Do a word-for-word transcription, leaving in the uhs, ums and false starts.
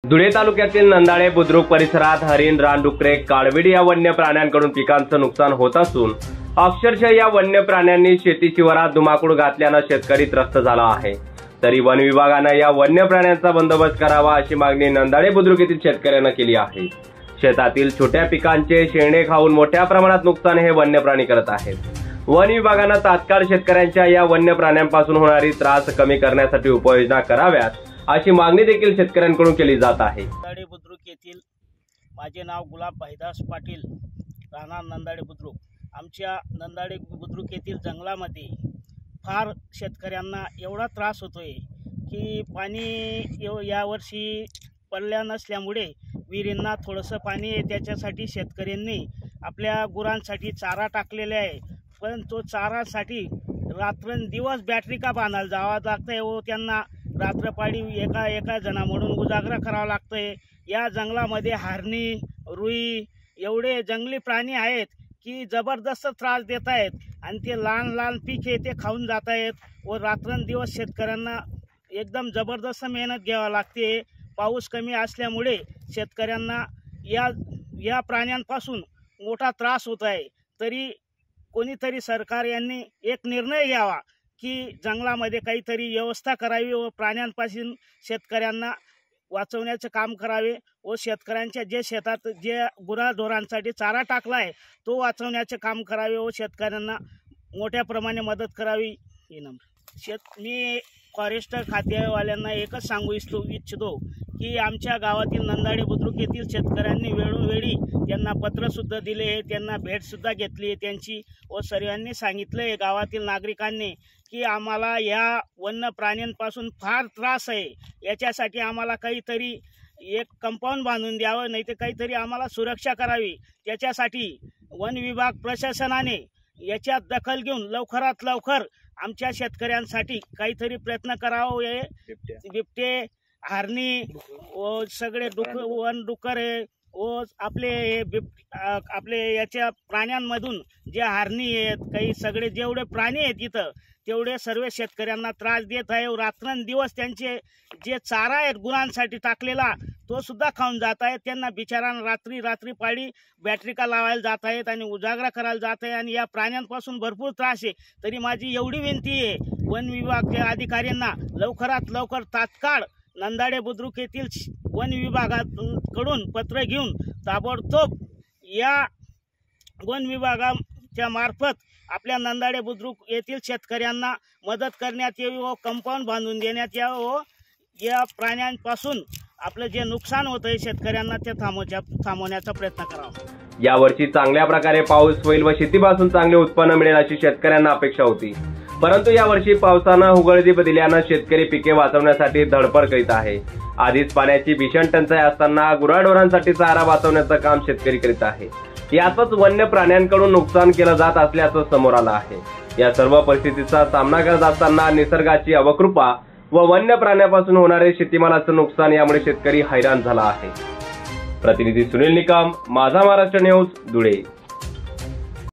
धुळे तालुक्यातील नंदाळे बुद्रुक परिसरात हरिण, रानडुकरे, काळविडी या वन्य प्राण्यांकडून पिकांचं नुकसान होत असून अक्षरशः या वन्य प्राण्यांनी शेती शिवारात धुमाकूळ घातल्यानं शेतकरी त्रस्त झाला आहे। तरी वन विभागानं या वन्य प्राण्यांचा बंदोबस्त करावा अशी मागणी नंदाळे बुद्रुक येथील शेतकऱ्यांना केली आहे। शेतातील छोट्या पिकांचे शेंडे खाऊन मोठ्या प्रमाणात नुकसान हे वन्य प्राणी करत आहेत। वन विभागानं तात्काळ शेतकऱ्यांच्या या वन्य प्राण्यांपासून होणारी त्रास कमी करण्यासाठी उपाययोजना कराव्यात अशी मागणी देखील शेतकऱ्यांकडून केली जात आहे। नंदाळे बुद्रुक येथील माझे नाव गुलाब भाईदास पाटील, राहणार नंदाळे बुद्रुक। आमच्या नंदाळे बुद्रुक येथील जंगलामध्ये फार शेतकऱ्यांना एवढा त्रास होतोय की पाणी यावर्षी पडल्या नसल्यामुळे विहिरींना थोडंसं पाणी आहे, त्याच्यासाठी शेतकऱ्यांनी आपल्या गुरांसाठी चारा टाकलेला आहे। पण तो चारासाठी रात्रंदिवस बॅटरी का बांधायला जावं लागतंय व त्यांना रात्रपाळी एका एका जणामधून उजागरा करावा लागतंय। या जंगलामध्ये हरणी, रुई एवढे जंगली प्राणी आहेत की जबरदस्त त्रास देत आहेत आणि ते लहान लहान पीक आहे ते खाऊन जात आहेत व रात्रंदिवस शेतकऱ्यांना एकदम जबरदस्त मेहनत घ्यावी लागते। पाऊस कमी असल्यामुळे शेतकऱ्यांना या या प्राण्यांपासून मोठा त्रास होत आहे। तरी कोणीतरी सरकार यांनी एक निर्णय घ्यावा की जंगलामध्ये काहीतरी व्यवस्था करावी व प्राण्यांपासून शेतकऱ्यांना वाचवण्याचे काम करावे व शेतकऱ्यांच्या जे शेतात जे गुराढोरांसाठी चारा टाकला आहे तो वाचवण्याचे काम करावे व शेतकऱ्यांना मोठ्या प्रमाणे मदत करावी। ही नम्र शेत मी फॉरेस्ट खात्यावाल्यांना एकच सांगू इच्छितो इच्छितो की आमच्या गावातील नंदाळे बुद्रुक येथील शेतकऱ्यांनी वेळोवेळी त्यांना पत्रसुद्धा दिले, त्यांना भेटसुद्धा घेतली त्यांची व सर्वांनी सांगितलं आहे गावातील नागरिकांनी की आम्हाला या वन्य प्राण्यांपासून फार त्रास आहे, याच्यासाठी आम्हाला काहीतरी एक कंपाऊंड बांधून द्यावं, नाही तर काहीतरी आम्हाला सुरक्षा करावी। त्याच्यासाठी वन विभाग प्रशासनाने याच्यात दखल घेऊन लवकरात लवकर आमच्या शेतकऱ्यांसाठी काहीतरी प्रयत्न करावं। हे बिबटे, हरणी व सगळे डुक वन डुकरे व आपले बिब आपले याच्या प्राण्यांमधून जे हरणी आहेत, काही सगळे जेवढे प्राणी आहेत इथं तेवढे सर्व शेतकऱ्यांना त्रास देत आहे। रात्रंदिवस त्यांचे जे चारा आहेत गुरांसाठी टाकलेला तो सुद्धा खाऊन जात आहेत। त्यांना बिचारांना रात्री रात्री पाळी बॅटरी का लावायला जात आहेत आणि उजागरा करायला जात आहे आणि या प्राण्यांपासून भरपूर त्रास आहे। तरी माझी एवढी विनंती आहे वन विभागाच्या अधिकाऱ्यांना लवकरात लवकर तात्काळ नंदाळे बुद्रुक येथील वन विभागाकडून पत्र घेऊन ताबडतोब या वन विभागाच्या मार्फत आपल्या नंदाळे बुद्रुक येथील शेतकऱ्यांना मदत करण्यात यावी व कंपाऊंड बांधून देण्यात यावं व या प्राण्यांपासून आपलं जे नुकसान होत आहे शेतकऱ्यांना ते थांबवच्या थांबवण्याचा प्रयत्न करावा। यावर्षी चांगल्या प्रकारे पाऊस होईल व शेतीपासून चांगले उत्पन्न मिळेल अशी शेतकऱ्यांना अपेक्षा होती, परंतु यावर्षी पावसानं उघडदीप दिल्यानं शेतकरी पिके वाचवण्यासाठी धडपड करीत आहे। आधीच पाण्याची भीषण टंचाई असताना गुराढोरांसाठी चारा वाचवण्याचं काम शेतकरी करीत आहे। यातच वन्य प्राण्यांकडून नुकसान केलं जात असल्याचं समोर आलं आहे। या सर्व परिस्थितीचा सामना करत असताना निसर्गाची अवकृपा व वन्य प्राण्यापासून होणारे शेतीमालाचं नुकसान यामुळे शेतकरी हैराण झाला आहे। प्रतिनिधी सुनील निकम, माझा महाराष्ट्र न्यूज, धुळे।